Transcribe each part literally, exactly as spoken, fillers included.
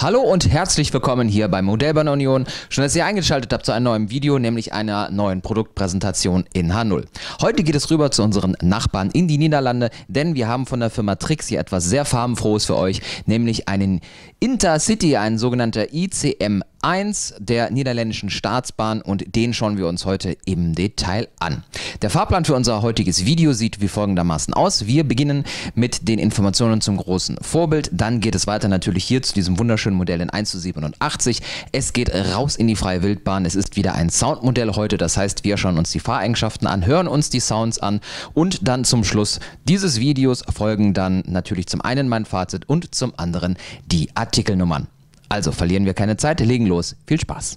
Hallo und herzlich willkommen hier bei Modellbahn Union. Schön, dass ihr eingeschaltet habt zu einem neuen Video, nämlich einer neuen Produktpräsentation in H null. Heute geht es rüber zu unseren Nachbarn in die Niederlande, denn wir haben von der Firma Trix hier etwas sehr farbenfrohes für euch, nämlich einen Intercity, ein sogenannter I C M eins der niederländischen Staatsbahn, und den schauen wir uns heute im Detail an. Der Fahrplan für unser heutiges Video sieht wie folgendermaßen aus. Wir beginnen mit den Informationen zum großen Vorbild, dann geht es weiter natürlich hier zu diesem wunderschönen Modell in eins zu siebenundachtzig. Es geht raus in die freie Wildbahn, es ist wieder ein Soundmodell heute, das heißt, wir schauen uns die Fahreigenschaften an, hören uns die Sounds an und dann zum Schluss dieses Videos folgen dann natürlich zum einen mein Fazit und zum anderen die Artikelnummern. Also verlieren wir keine Zeit, legen los. Viel Spaß!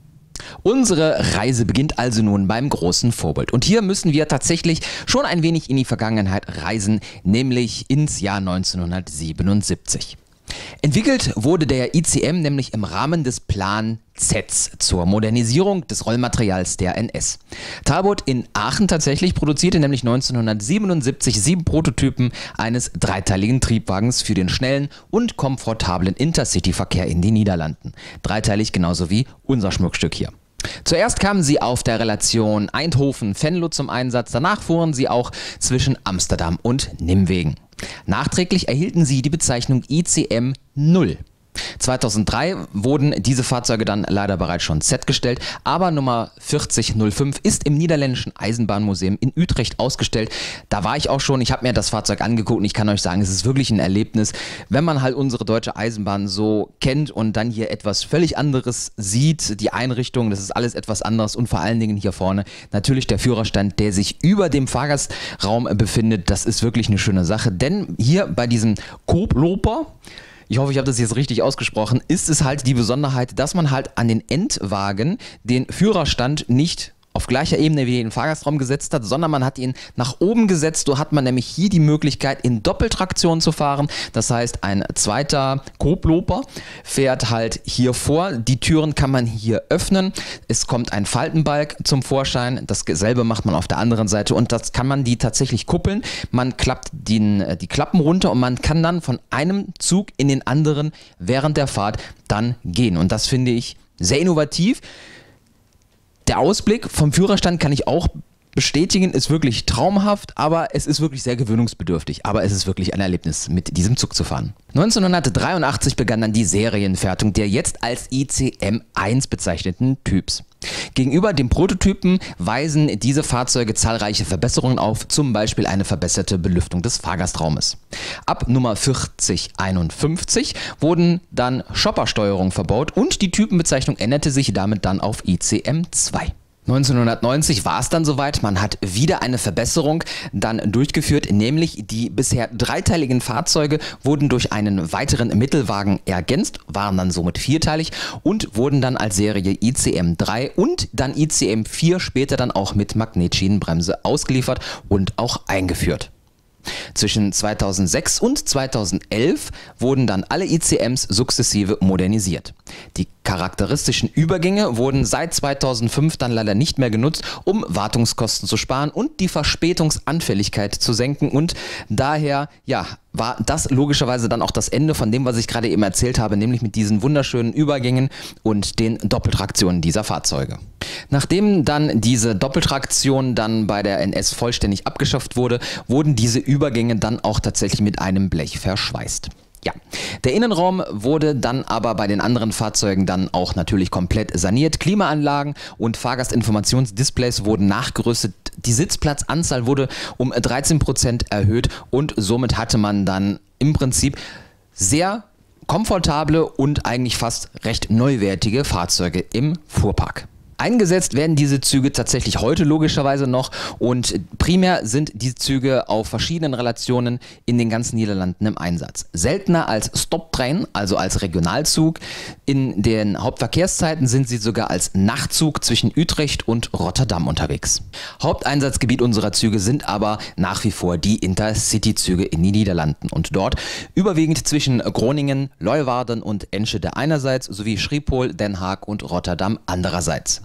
Unsere Reise beginnt also nun beim großen Vorbild. Und hier müssen wir tatsächlich schon ein wenig in die Vergangenheit reisen, nämlich ins Jahr neunzehnhundertsiebenundsiebzig. Entwickelt wurde der I C M nämlich im Rahmen des Plan Z zur Modernisierung des Rollmaterials der N S. Talbot in Aachen tatsächlich produzierte nämlich neunzehnhundertsiebenundsiebzig sieben Prototypen eines dreiteiligen Triebwagens für den schnellen und komfortablen Intercity-Verkehr in den Niederlanden. Dreiteilig genauso wie unser Schmuckstück hier. Zuerst kamen sie auf der Relation Eindhoven-Venlo zum Einsatz, danach fuhren sie auch zwischen Amsterdam und Nimwegen. Nachträglich erhielten sie die Bezeichnung I C M null. zweitausenddrei wurden diese Fahrzeuge dann leider bereits schon Z gestellt, aber Nummer vierzig null fünf ist im Niederländischen Eisenbahnmuseum in Utrecht ausgestellt. Da war ich auch schon, ich habe mir das Fahrzeug angeguckt und ich kann euch sagen, es ist wirklich ein Erlebnis, wenn man halt unsere deutsche Eisenbahn so kennt und dann hier etwas völlig anderes sieht, die Einrichtung, das ist alles etwas anderes und vor allen Dingen hier vorne natürlich der Führerstand, der sich über dem Fahrgastraum befindet. Das ist wirklich eine schöne Sache, denn hier bei diesem Koploper, ich hoffe, ich habe das jetzt richtig ausgesprochen, ist es halt die Besonderheit, dass man halt an den Endwagen den Führerstand nicht auf gleicher Ebene wie den Fahrgastraum gesetzt hat, sondern man hat ihn nach oben gesetzt. So hat man nämlich hier die Möglichkeit, in Doppeltraktion zu fahren. Das heißt, ein zweiter Koploper fährt halt hier vor. Die Türen kann man hier öffnen. Es kommt ein Faltenbalg zum Vorschein. Dasselbe macht man auf der anderen Seite und das kann man die tatsächlich kuppeln. Man klappt den, die Klappen runter und man kann dann von einem Zug in den anderen während der Fahrt dann gehen. Und das finde ich sehr innovativ. Der Ausblick vom Führerstand kann ich auch bestätigen, ist wirklich traumhaft, aber es ist wirklich sehr gewöhnungsbedürftig. Aber es ist wirklich ein Erlebnis, mit diesem Zug zu fahren. neunzehnhundertdreiundachtzig begann dann die Serienfertigung der jetzt als I C M eins bezeichneten Typs. Gegenüber dem Prototypen weisen diese Fahrzeuge zahlreiche Verbesserungen auf, zum Beispiel eine verbesserte Belüftung des Fahrgastraumes. Ab Nummer vierzig einundfünfzig wurden dann Shoppersteuerungen verbaut und die Typenbezeichnung änderte sich damit dann auf I C M zwei. neunzehnhundertneunzig war es dann soweit, man hat wieder eine Verbesserung dann durchgeführt, nämlich die bisher dreiteiligen Fahrzeuge wurden durch einen weiteren Mittelwagen ergänzt, waren dann somit vierteilig und wurden dann als Serie I C M drei und dann I C M vier später dann auch mit Magnetschienenbremse ausgeliefert und auch eingeführt. Zwischen zweitausendsechs und zweitausendelf wurden dann alle I C Ms sukzessive modernisiert. Die charakteristischen Übergänge wurden seit zweitausendfünf dann leider nicht mehr genutzt, um Wartungskosten zu sparen und die Verspätungsanfälligkeit zu senken, und daher ja, war das logischerweise dann auch das Ende von dem, was ich gerade eben erzählt habe, nämlich mit diesen wunderschönen Übergängen und den Doppeltraktionen dieser Fahrzeuge. Nachdem dann diese Doppeltraktion dann bei der N S vollständig abgeschafft wurde, wurden diese Übergänge dann auch tatsächlich mit einem Blech verschweißt. Ja, der Innenraum wurde dann aber bei den anderen Fahrzeugen dann auch natürlich komplett saniert. Klimaanlagen und Fahrgastinformationsdisplays wurden nachgerüstet. Die Sitzplatzanzahl wurde um dreizehn Prozent erhöht und somit hatte man dann im Prinzip sehr komfortable und eigentlich fast recht neuwertige Fahrzeuge im Fuhrpark. Eingesetzt werden diese Züge tatsächlich heute logischerweise noch und primär sind diese Züge auf verschiedenen Relationen in den ganzen Niederlanden im Einsatz. Seltener als Stoptrein, also als Regionalzug. In den Hauptverkehrszeiten sind sie sogar als Nachtzug zwischen Utrecht und Rotterdam unterwegs. Haupteinsatzgebiet unserer Züge sind aber nach wie vor die Intercity-Züge in den Niederlanden und dort überwiegend zwischen Groningen, Leeuwarden und Enschede einerseits sowie Schiphol, Den Haag und Rotterdam andererseits.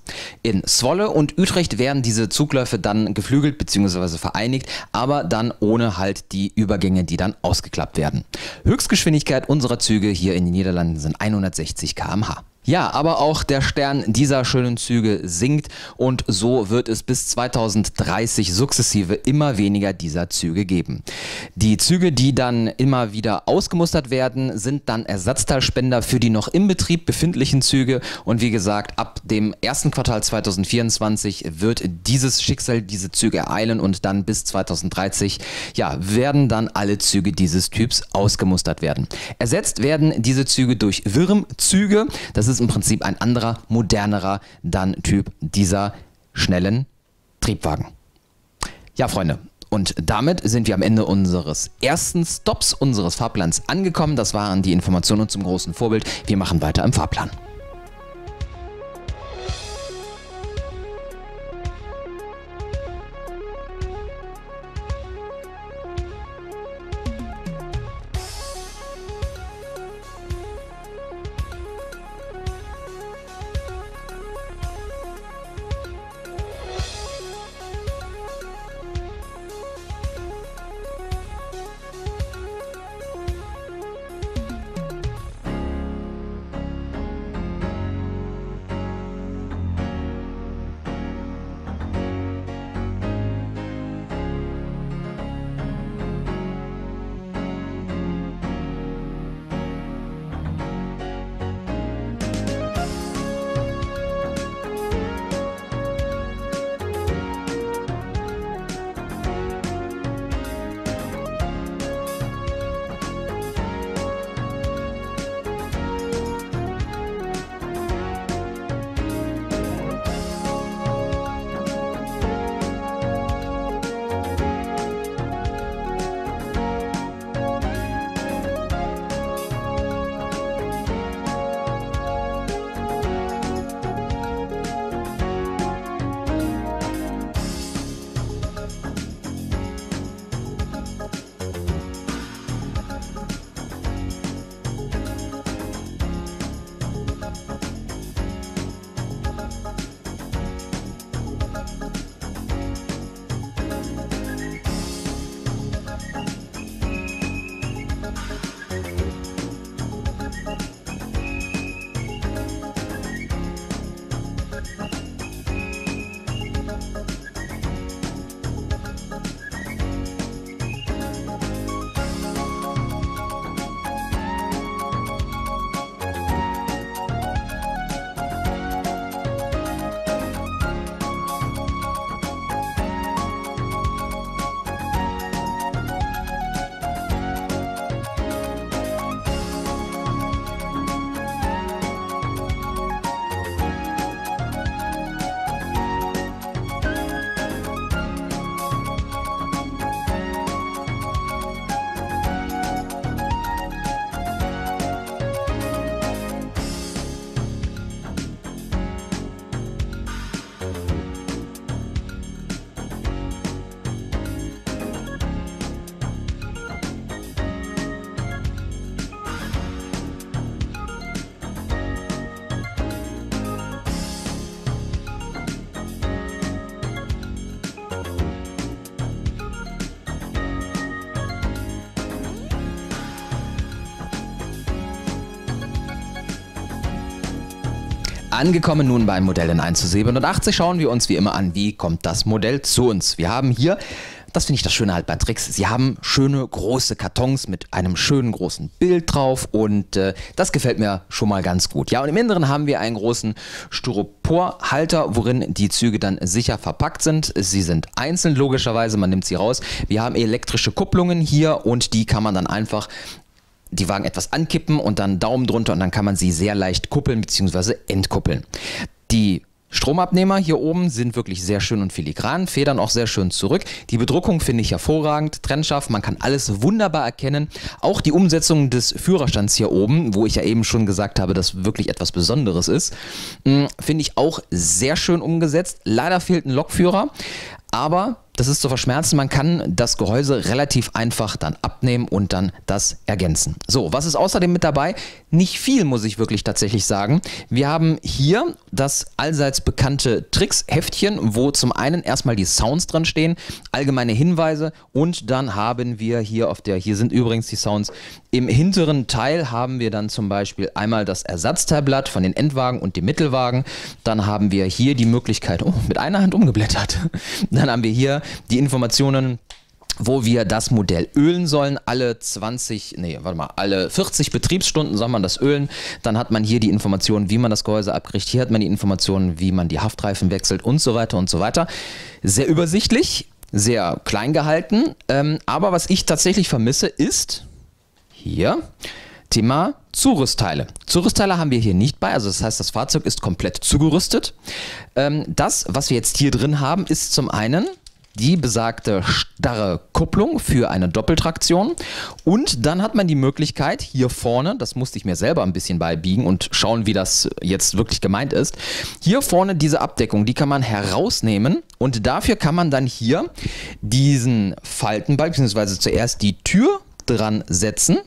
In Zwolle und Utrecht werden diese Zugläufe dann geflügelt bzw. vereinigt, aber dann ohne halt die Übergänge, die dann ausgeklappt werden. Höchstgeschwindigkeit unserer Züge hier in den Niederlanden sind hundertsechzig Kilometer pro Stunde. Ja, aber auch der Stern dieser schönen Züge sinkt und so wird es bis zweitausenddreißig sukzessive immer weniger dieser Züge geben. Die Züge, die dann immer wieder ausgemustert werden, sind dann Ersatzteilspender für die noch im Betrieb befindlichen Züge und wie gesagt, ab dem ersten Quartal zweitausendvierundzwanzig wird dieses Schicksal diese Züge ereilen und dann bis zweitausenddreißig, ja, werden dann alle Züge dieses Typs ausgemustert werden. Ersetzt werden diese Züge durch Wirm-Züge. Das ist im Prinzip ein anderer, modernerer dann Typ dieser schnellen Triebwagen. Ja, Freunde, und damit sind wir am Ende unseres ersten Stops unseres Fahrplans angekommen. Das waren die Informationen zum großen Vorbild. Wir machen weiter im Fahrplan. Angekommen nun beim Modell N eins zu siebenundachtzig, schauen wir uns wie immer an, wie kommt das Modell zu uns. Wir haben hier, das finde ich das Schöne halt bei Trix, sie haben schöne große Kartons mit einem schönen großen Bild drauf und äh, das gefällt mir schon mal ganz gut. Ja, und im Inneren haben wir einen großen Styroporhalter, worin die Züge dann sicher verpackt sind. Sie sind einzeln logischerweise, man nimmt sie raus. Wir haben elektrische Kupplungen hier und die kann man dann einfach die Wagen etwas ankippen und dann Daumen drunter und dann kann man sie sehr leicht kuppeln bzw. entkuppeln. Die Stromabnehmer hier oben sind wirklich sehr schön und filigran, federn auch sehr schön zurück. Die Bedruckung finde ich hervorragend, trennscharf, man kann alles wunderbar erkennen. Auch die Umsetzung des Führerstands hier oben, wo ich ja eben schon gesagt habe, dass wirklich etwas Besonderes ist, finde ich auch sehr schön umgesetzt. Leider fehlt ein Lokführer. Aber das ist zu verschmerzen. Man kann das Gehäuse relativ einfach dann abnehmen und dann das ergänzen. So, was ist außerdem mit dabei? Nicht viel, muss ich wirklich tatsächlich sagen. Wir haben hier das allseits bekannte Tricks-Heftchen, wo zum einen erstmal die Sounds dran stehen, allgemeine Hinweise und dann haben wir hier auf der, hier sind übrigens die Sounds, im hinteren Teil haben wir dann zum Beispiel einmal das Ersatzteilblatt von den Endwagen und dem Mittelwagen. Dann haben wir hier die Möglichkeit, oh, mit einer Hand umgeblättert. Dann haben wir hier die Informationen, wo wir das Modell ölen sollen, alle zwanzig, nee, warte mal, alle vierzig Betriebsstunden soll man das ölen. Dann hat man hier die Informationen, wie man das Gehäuse abkriegt. Hier hat man die Informationen, wie man die Haftreifen wechselt und so weiter und so weiter. Sehr übersichtlich, sehr klein gehalten. Ähm, aber was ich tatsächlich vermisse, ist hier Thema Zurüstteile. Zurüstteile haben wir hier nicht bei, also das heißt, das Fahrzeug ist komplett zugerüstet. Ähm, das, was wir jetzt hier drin haben, ist zum einen die besagte starre Kupplung für eine Doppeltraktion und dann hat man die Möglichkeit hier vorne, das musste ich mir selber ein bisschen beibiegen und schauen, wie das jetzt wirklich gemeint ist, hier vorne diese Abdeckung, die kann man herausnehmen und dafür kann man dann hier diesen Faltenbalg, beziehungsweise zuerst die Tür dran setzen.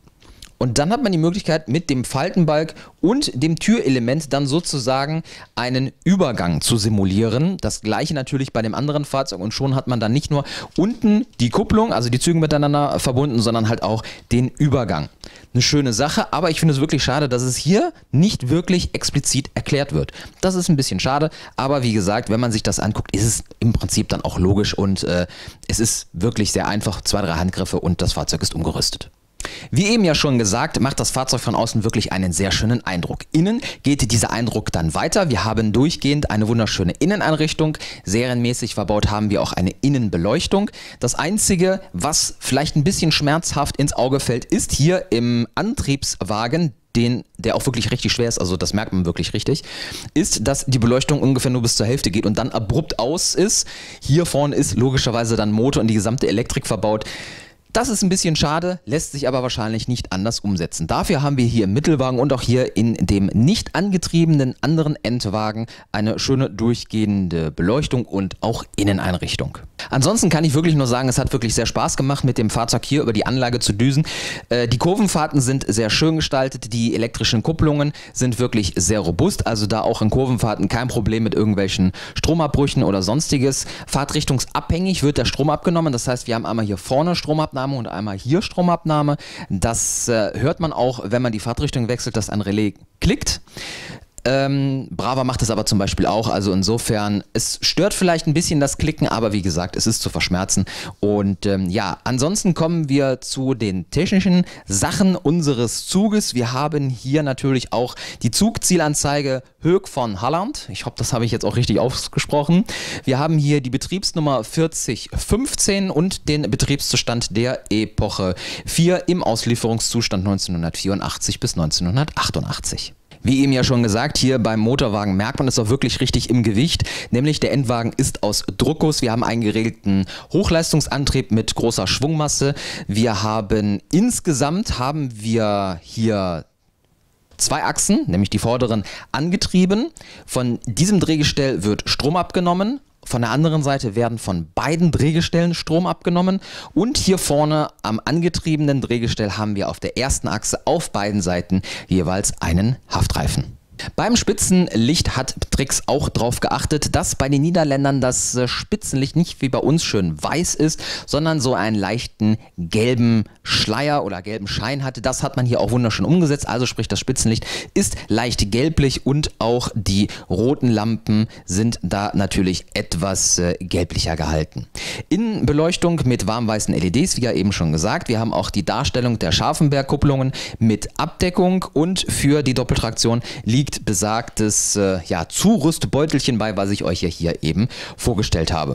Und dann hat man die Möglichkeit, mit dem Faltenbalg und dem Türelement dann sozusagen einen Übergang zu simulieren. Das gleiche natürlich bei dem anderen Fahrzeug und schon hat man dann nicht nur unten die Kupplung, also die Züge miteinander verbunden, sondern halt auch den Übergang. Eine schöne Sache, aber ich finde es wirklich schade, dass es hier nicht wirklich explizit erklärt wird. Das ist ein bisschen schade, aber wie gesagt, wenn man sich das anguckt, ist es im Prinzip dann auch logisch und äh, es ist wirklich sehr einfach, zwei, drei Handgriffe und das Fahrzeug ist umgerüstet. Wie eben ja schon gesagt, macht das Fahrzeug von außen wirklich einen sehr schönen Eindruck. Innen geht dieser Eindruck dann weiter. Wir haben durchgehend eine wunderschöne Inneneinrichtung. Serienmäßig verbaut haben wir auch eine Innenbeleuchtung. Das Einzige, was vielleicht ein bisschen schmerzhaft ins Auge fällt, ist hier im Antriebswagen, den, der auch wirklich richtig schwer ist, also das merkt man wirklich richtig, ist, dass die Beleuchtung ungefähr nur bis zur Hälfte geht und dann abrupt aus ist. Hier vorne ist logischerweise dann Motor und die gesamte Elektrik verbaut. Das ist ein bisschen schade, lässt sich aber wahrscheinlich nicht anders umsetzen. Dafür haben wir hier im Mittelwagen und auch hier in dem nicht angetriebenen anderen Endwagen eine schöne durchgehende Beleuchtung und auch Inneneinrichtung. Ansonsten kann ich wirklich nur sagen, es hat wirklich sehr Spaß gemacht, mit dem Fahrzeug hier über die Anlage zu düsen. Äh, die Kurvenfahrten sind sehr schön gestaltet, die elektrischen Kupplungen sind wirklich sehr robust, also da auch in Kurvenfahrten kein Problem mit irgendwelchen Stromabbrüchen oder sonstiges. Fahrtrichtungsabhängig wird der Strom abgenommen, das heißt, wir haben einmal hier vorne Stromabnahme und einmal hier Stromabnahme. Das äh, hört man auch, wenn man die Fahrtrichtung wechselt, dass ein Relais klickt. Ähm, Brava macht es aber zum Beispiel auch, also insofern, es stört vielleicht ein bisschen das Klicken, aber wie gesagt, es ist zu verschmerzen. Und ähm, ja, ansonsten kommen wir zu den technischen Sachen unseres Zuges. Wir haben hier natürlich auch die Zugzielanzeige Höck von Halland. Ich hoffe, das habe ich jetzt auch richtig ausgesprochen. Wir haben hier die Betriebsnummer vierzig fünfzehn und den Betriebszustand der Epoche vier im Auslieferungszustand neunzehnhundertvierundachtzig bis neunzehnhundertachtundachtzig. Wie eben ja schon gesagt, hier beim Motorwagen merkt man es auch wirklich richtig im Gewicht, nämlich der Endwagen ist aus Druckguss. Wir haben einen geregelten Hochleistungsantrieb mit großer Schwungmasse. Wir haben insgesamt haben wir hier zwei Achsen, nämlich die vorderen, angetrieben. Von diesem Drehgestell wird Strom abgenommen. Von der anderen Seite werden von beiden Drehgestellen Strom abgenommen und hier vorne am angetriebenen Drehgestell haben wir auf der ersten Achse auf beiden Seiten jeweils einen Haftreifen. Beim Spitzenlicht hat Trix auch darauf geachtet, dass bei den Niederländern das Spitzenlicht nicht wie bei uns schön weiß ist, sondern so einen leichten gelben Schleier oder gelben Schein hatte. Das hat man hier auch wunderschön umgesetzt, also sprich das Spitzenlicht ist leicht gelblich und auch die roten Lampen sind da natürlich etwas äh, gelblicher gehalten. Innenbeleuchtung mit warmweißen L E Ds, wie ja eben schon gesagt. Wir haben auch die Darstellung der Scharfenberg-Kupplungen mit Abdeckung und für die Doppeltraktion liegt besagtes äh, ja, Zurüstbeutelchen bei, was ich euch ja hier eben vorgestellt habe.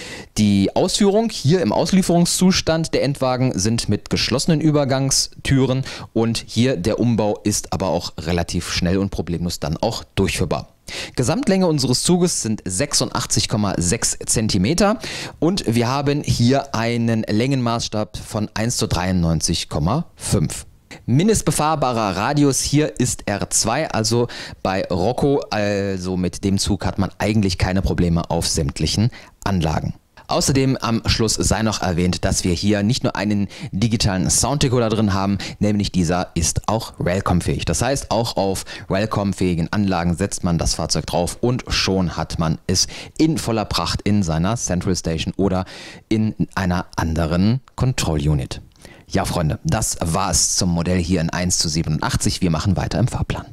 Die Ausführung hier im Auslieferungszustand der Endwagen sind mit geschlossenen Übergangstüren und hier der Umbau ist aber auch relativ schnell und problemlos dann auch durchführbar. Gesamtlänge unseres Zuges sind sechsundachtzig Komma sechs Zentimeter und wir haben hier einen Längenmaßstab von eins zu dreiundneunzig Komma fünf. Mindestbefahrbarer Radius hier ist R zwei, also bei Rocco, also mit dem Zug hat man eigentlich keine Probleme auf sämtlichen Anlagen. Außerdem am Schluss sei noch erwähnt, dass wir hier nicht nur einen digitalen Sounddecoder drin haben, nämlich dieser ist auch Railcom-fähig. Das heißt, auch auf Railcom-fähigen Anlagen setzt man das Fahrzeug drauf und schon hat man es in voller Pracht in seiner Central Station oder in einer anderen Control Unit. Ja, Freunde, das war es zum Modell hier in eins zu siebenundachtzig. Wir machen weiter im Fahrplan.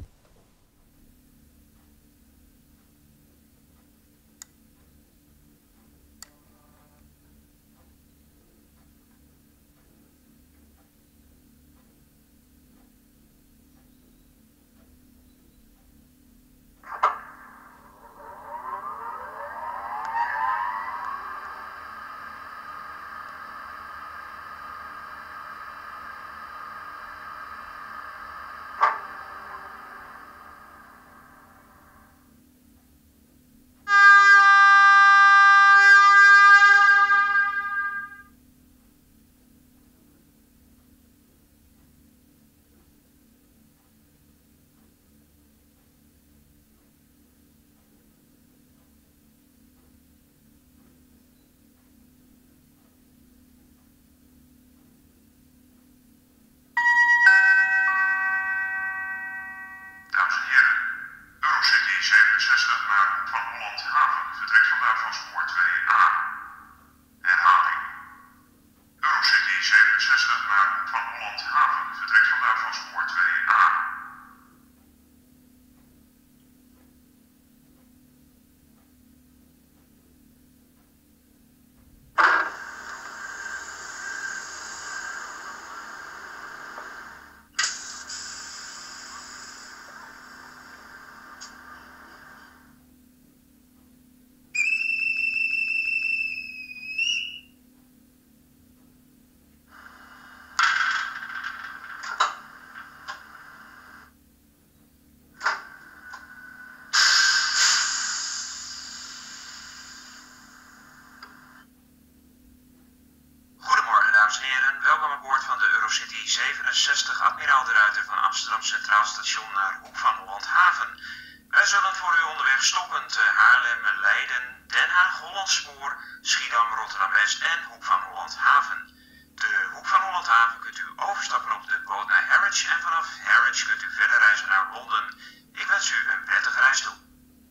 Eurocity zevenenzestig Admiraal de Ruiter van Amsterdam Centraal Station naar Hoek van Holland Haven. Wij zullen voor u onderweg stoppen te Haarlem, Leiden, Den Haag, Hollandspoor, Schiedam, Rotterdam West en Hoek van Holland Haven. De Hoek van Holland Haven kunt u overstappen op de boot naar Harwich en vanaf Harwich kunt u verder reizen naar Londen. Ik wens u een prettige reis toe.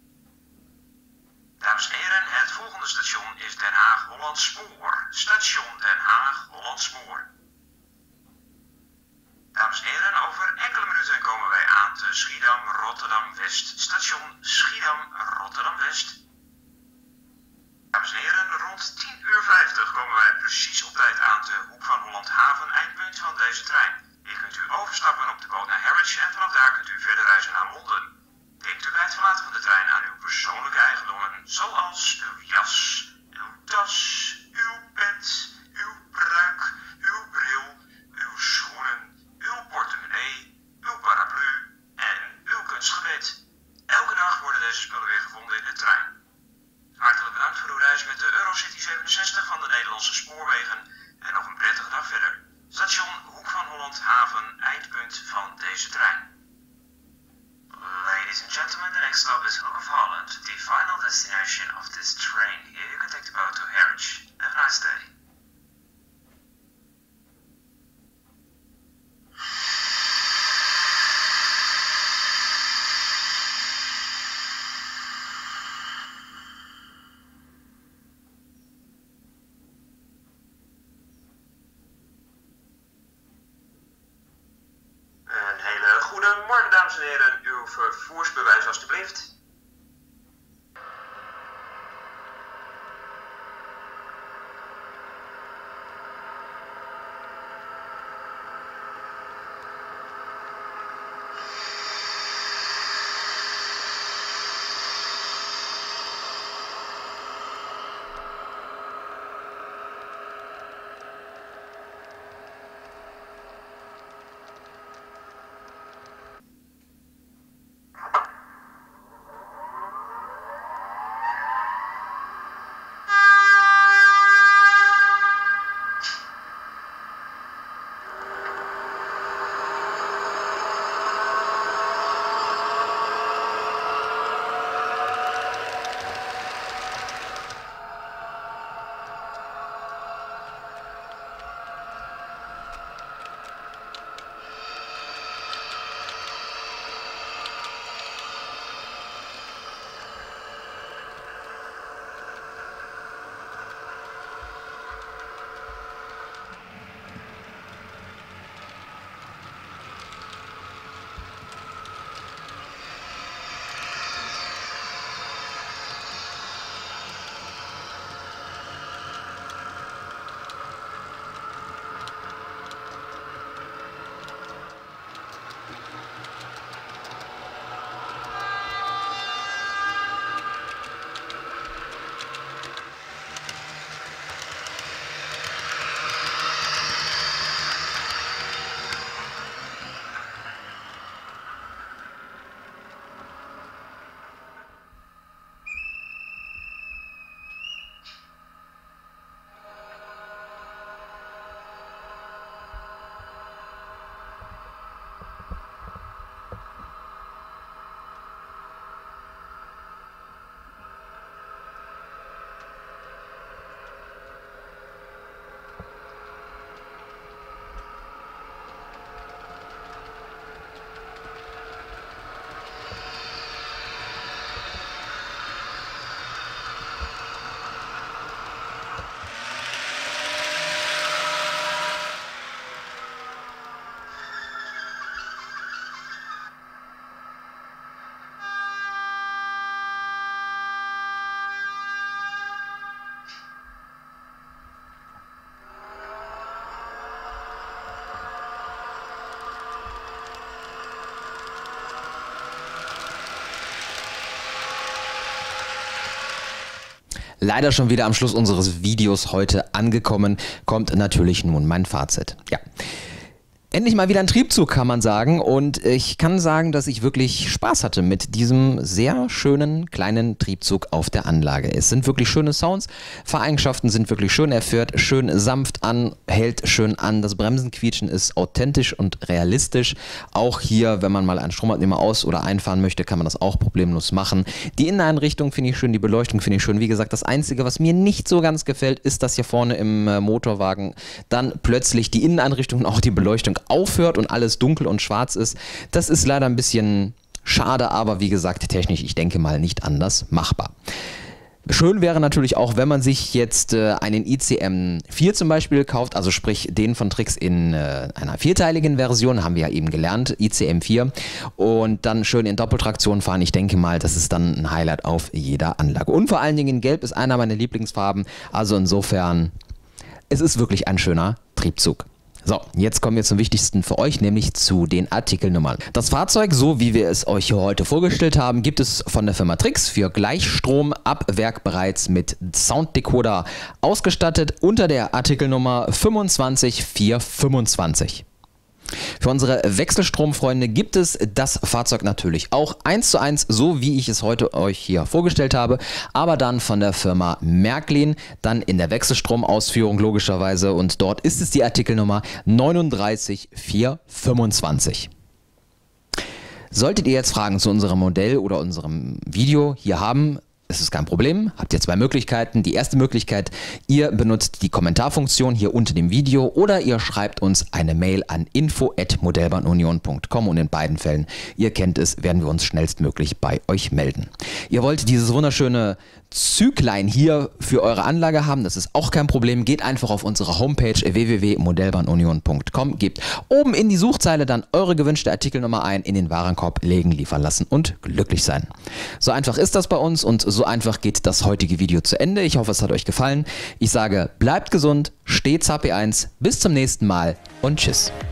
Dames en heren, het volgende station is Den Haag Hollandspoor. Station Den Haag Hollandspoor. Dames en heren, over enkele minuten komen wij aan te Schiedam, Rotterdam West. Station Schiedam, Rotterdam West. Dames en heren, rond tien uur vijftig komen wij precies op tijd aan te Hoek van Holland Haven, eindpunt van deze trein. Hier kunt u overstappen op de boot naar Harwich en vanaf daar kunt u verder reizen naar Londen. Denkt u bij het verlaten van de trein aan uw persoonlijke eigendommen, zoals uw jas, uw tas, uw pet, uw pruik, uw bril, uw schoenen, uw portemonnee, uw paraplu en uw kunstgebit. Elke dag worden deze spullen weer gevonden in de trein. Hartelijk bedankt voor uw reis met de Eurocity zevenenzestig van de Nederlandse Spoorwegen en nog een prettige dag verder. Station Hoek van Holland Haven, eindpunt van deze trein. Ladies and gentlemen, the next stop is Hook of Holland, the final destination of this train. Here you can take the boat to Harwich. Have a nice day. Een hele goede morgen, dames en heren. Uw vervoersbewijs alstublieft. Leider schon wieder am Schluss unseres Videos heute angekommen, kommt natürlich nun mein Fazit. Ja. Endlich mal wieder ein Triebzug, kann man sagen, und ich kann sagen, dass ich wirklich Spaß hatte mit diesem sehr schönen kleinen Triebzug auf der Anlage. Es sind wirklich schöne Sounds, Fahreigenschaften sind wirklich schön, er fährt schön sanft an, hält schön an, das Bremsenquietschen ist authentisch und realistisch. Auch hier, wenn man mal einen Stromabnehmer aus- oder einfahren möchte, kann man das auch problemlos machen. Die Inneneinrichtung finde ich schön, die Beleuchtung finde ich schön. Wie gesagt, das Einzige, was mir nicht so ganz gefällt, ist, dass hier vorne im Motorwagen dann plötzlich die Inneneinrichtung und auch die Beleuchtung aufhört und alles dunkel und schwarz ist. Das ist leider ein bisschen schade, aber wie gesagt, technisch, ich denke mal, nicht anders machbar. Schön wäre natürlich auch, wenn man sich jetzt äh, einen I C M vier zum Beispiel kauft, also sprich den von Trix in äh, einer vierteiligen Version, haben wir ja eben gelernt, I C M vier, und dann schön in Doppeltraktion fahren. Ich denke mal, das ist dann ein Highlight auf jeder Anlage. Und vor allen Dingen in Gelb ist einer meiner Lieblingsfarben, also insofern, es ist wirklich ein schöner Triebzug. So, jetzt kommen wir zum Wichtigsten für euch, nämlich zu den Artikelnummern. Das Fahrzeug, so wie wir es euch hier heute vorgestellt haben, gibt es von der Firma Trix für Gleichstrom ab Werk bereits mit Sounddecoder ausgestattet unter der Artikelnummer fünfundzwanzig vierhundertfünfundzwanzig. Für unsere Wechselstromfreunde gibt es das Fahrzeug natürlich auch eins zu eins, so wie ich es heute euch hier vorgestellt habe, aber dann von der Firma Märklin, dann in der Wechselstromausführung logischerweise, und dort ist es die Artikelnummer neununddreißig vierhundertfünfundzwanzig. Solltet ihr jetzt Fragen zu unserem Modell oder unserem Video hier haben, es ist kein Problem, habt ihr zwei Möglichkeiten. Die erste Möglichkeit, ihr benutzt die Kommentarfunktion hier unter dem Video oder ihr schreibt uns eine Mail an info at modellbahnunion punkt com, und in beiden Fällen, ihr kennt es, werden wir uns schnellstmöglich bei euch melden. Ihr wollt dieses wunderschöne Züglein hier für eure Anlage haben, das ist auch kein Problem. Geht einfach auf unsere Homepage w w w punkt modellbahnunion punkt com, gebt oben in die Suchzeile dann eure gewünschte Artikelnummer ein, in den Warenkorb legen, liefern lassen und glücklich sein. So einfach ist das bei uns und so einfach geht das heutige Video zu Ende. Ich hoffe, es hat euch gefallen. Ich sage, bleibt gesund, stets H P eins, bis zum nächsten Mal und tschüss.